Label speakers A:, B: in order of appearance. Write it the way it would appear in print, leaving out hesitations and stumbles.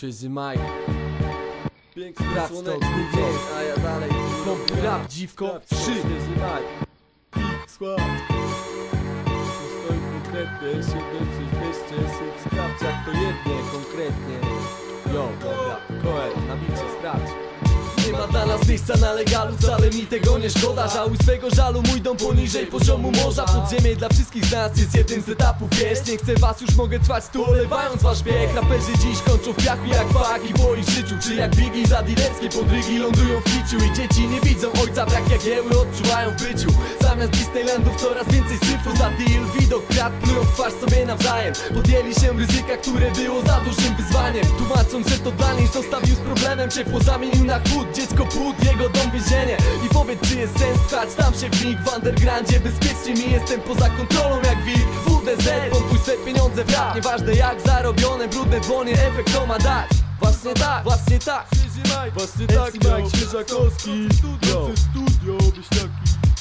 A: Świeży Mike,
B: Piękny
A: słoneczny
B: słoneczny dzień, a ja dalej
A: pompy rap, dziwko, 3.
B: Świeży Mike, skład. Tu stoi konkretnie, 736 sprawdź jak to jednie konkretnie.
A: Yo, dobra, Koel, na bicie, sprawdź.
B: Nie ma dla nas miejsca na legalu, wcale mi tego nie szkoda. Żałuj swego żalu, mój dom poniżej poziomu morza. Podziemie dla wszystkich z nas jest jednym z etapów, wiesz. Nie chcę was, już mogę trwać tu, olewając wasz bieg. Raperzy dziś kończą w piachu jak paki po ich życiu. Czy jak Biggie za Dileckie podrygi lądują w kiciu. I dzieci nie widzą ojca, brak jagieły odczuwają w byciu. Zamiast Disneylandów coraz więcej syfu za deal. Widok krat plują w twarz sobie nawzajem. Podjęli się ryzyka, które było za dużym wyzwaniem. Tłumacząc, że to dla nich zostawił z problemem. Ciepło zamienił na chłód, dziecko płód, jego dom więzienie. I powiedz, czy jest sens trwać tam się w mig w undergroundzie. Bezpiecznie mi jestem poza kontrolą jak wilk WDZ, pompuj swe pieniądze w rap. Nieważne jak zarobione, brudne dłonie, efekt to ma dać. Właśnie tak, właśnie tak.
A: Właśnie tak,
B: Mike Świeżakowski,
A: studio,
B: studio, Byśniaki.